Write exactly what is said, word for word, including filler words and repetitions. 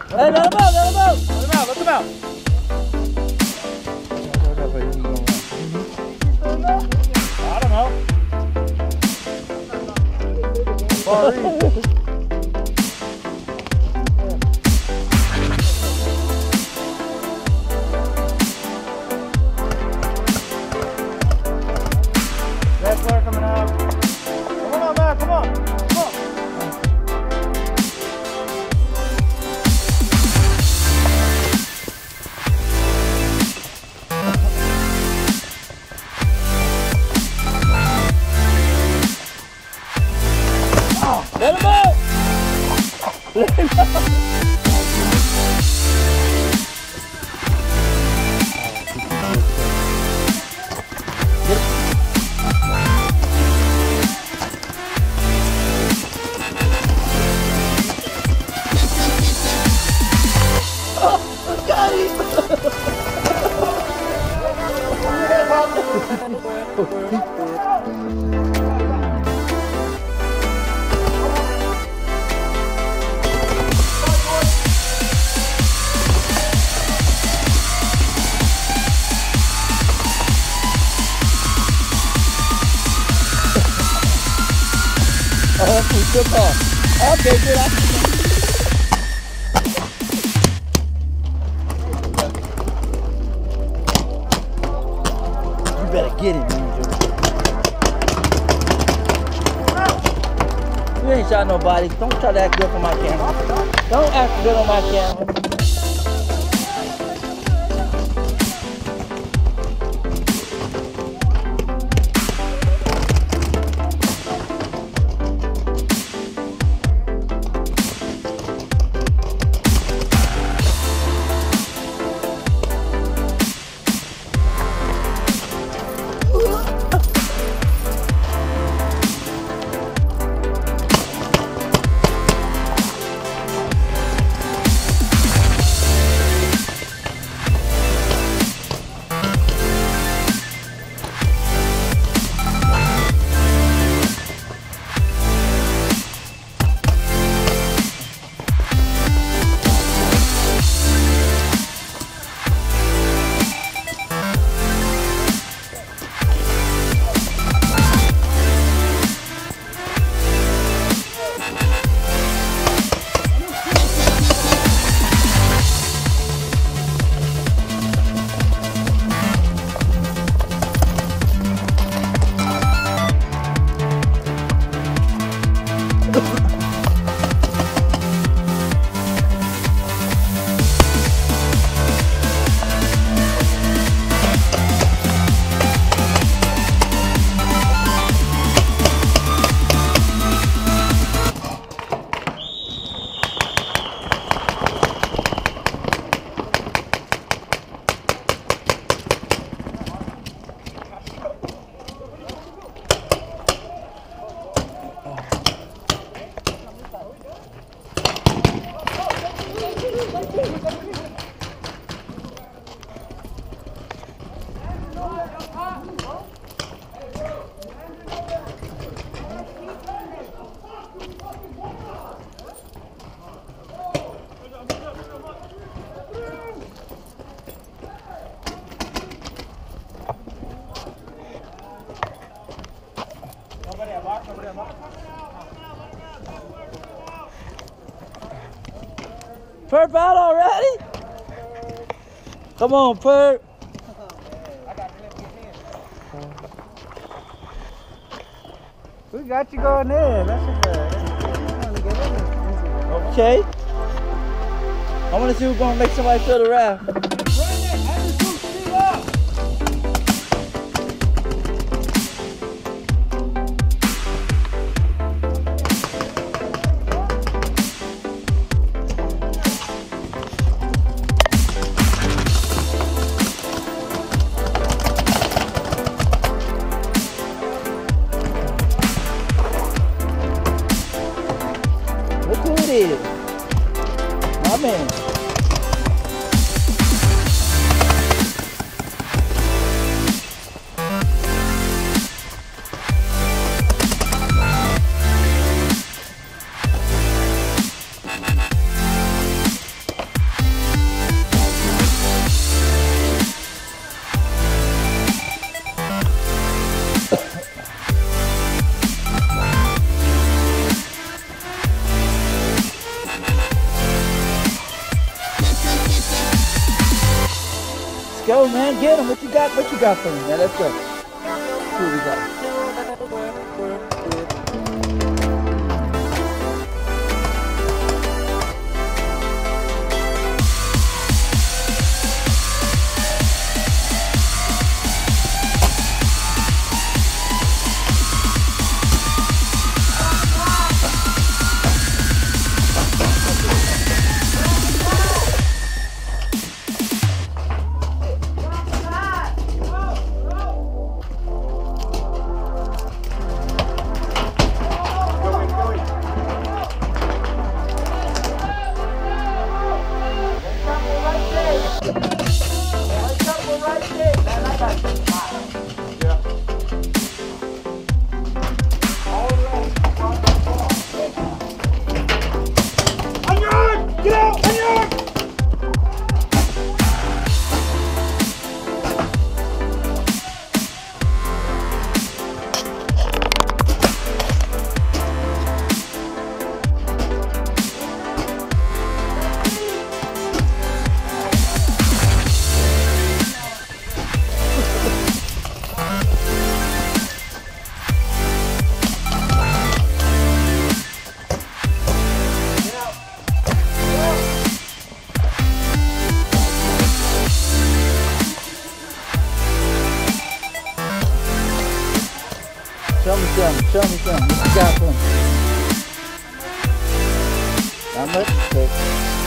Hey, let him out, let him out. Let him out, let him out. I don't know. Far east. Wrestler coming up. Come on, man, come on. Come on. Let him out! Let him out! Oh, got Oh, good ball. Okay, good. You better get it, man. You ain't shot nobody. Don't try to act good for my camera. Don't act good on my camera. Perp out already? Come on, Perp. We got you going in. That's a good. Okay. I want to see who's going to make somebody feel the wrath. Look who it is. My man. Go, man, get him. What you got? What you got for him, man? Let's go. See what we got. Show me something, show me something. What you got for him? Not much? Okay.